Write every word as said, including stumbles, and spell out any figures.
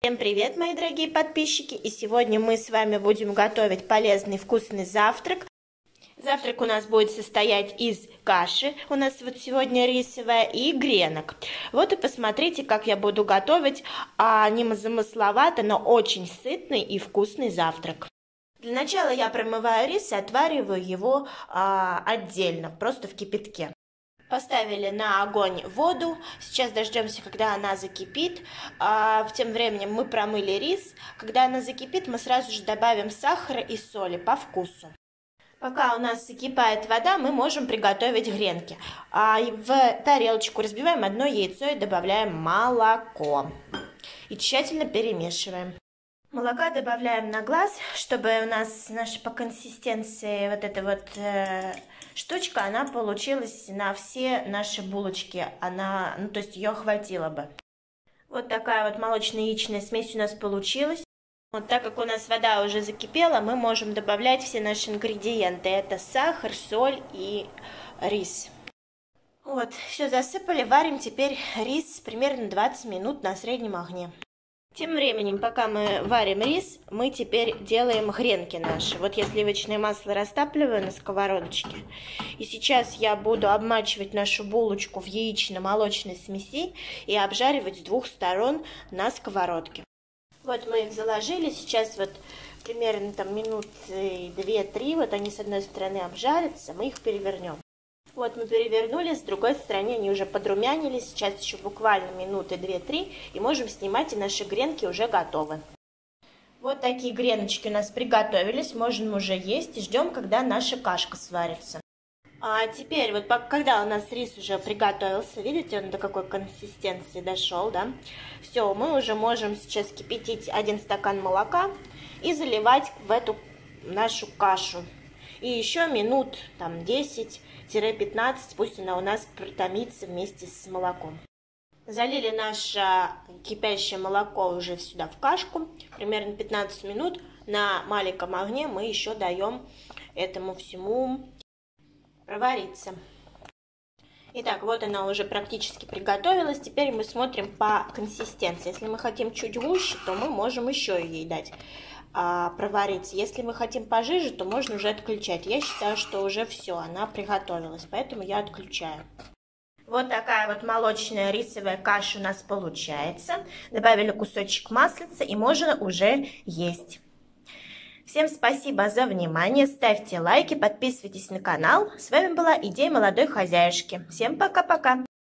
Всем привет, мои дорогие подписчики! И сегодня мы с вами будем готовить полезный вкусный завтрак. Завтрак у нас будет состоять из каши, у нас вот сегодня рисовая, и гренок. Вот и посмотрите, как я буду готовить а, не замысловато, но очень сытный и вкусный завтрак. Для начала я промываю рис и отвариваю его а, отдельно, просто в кипятке. Поставили на огонь воду, сейчас дождемся, когда она закипит. А в тем временем мы промыли рис. Когда она закипит, мы сразу же добавим сахара и соли по вкусу. Пока у нас закипает вода, мы можем приготовить гренки. А в тарелочку разбиваем одно яйцо и добавляем молоко. И тщательно перемешиваем. Молока добавляем на глаз, чтобы у нас наша по консистенции вот эта вот э, штучка, она получилась на все наши булочки. Она, ну то есть ее хватило бы. Вот такая вот молочно-яичная смесь у нас получилась. Вот так как у нас вода уже закипела, мы можем добавлять все наши ингредиенты. Это сахар, соль и рис. Вот, все засыпали, варим теперь рис примерно двадцать минут на среднем огне. Тем временем, пока мы варим рис, мы теперь делаем гренки наши. Вот я сливочное масло растапливаю на сковородочке. И сейчас я буду обмачивать нашу булочку в яично-молочной смеси и обжаривать с двух сторон на сковородке. Вот мы их заложили, сейчас вот примерно там минуты две-три, вот они с одной стороны обжарятся, мы их перевернем. Вот мы перевернули, с другой стороны они уже подрумянились, сейчас еще буквально минуты две-три, и можем снимать, и наши гренки уже готовы. Вот такие греночки у нас приготовились, можем уже есть, и ждем, когда наша кашка сварится. А теперь, вот когда у нас рис уже приготовился, видите, он до какой консистенции дошел, да? Все, мы уже можем сейчас кипятить один стакан молока и заливать в эту нашу кашу. И еще минут там десять-пятнадцать, пусть она у нас протомится вместе с молоком. Залили наше кипящее молоко уже сюда в кашку. Примерно пятнадцать минут на маленьком огне мы еще даем этому всему провариться. Итак, вот она уже практически приготовилась. Теперь мы смотрим по консистенции. Если мы хотим чуть гуще, то мы можем еще ей дать а, провариться. Если мы хотим пожиже, то можно уже отключать. Я считаю, что уже все, она приготовилась, поэтому я отключаю. Вот такая вот молочная рисовая каша у нас получается. Добавили кусочек маслица и можно уже есть. Всем спасибо за внимание, ставьте лайки, подписывайтесь на канал. С вами была Идея молодой хозяюшки. Всем пока-пока!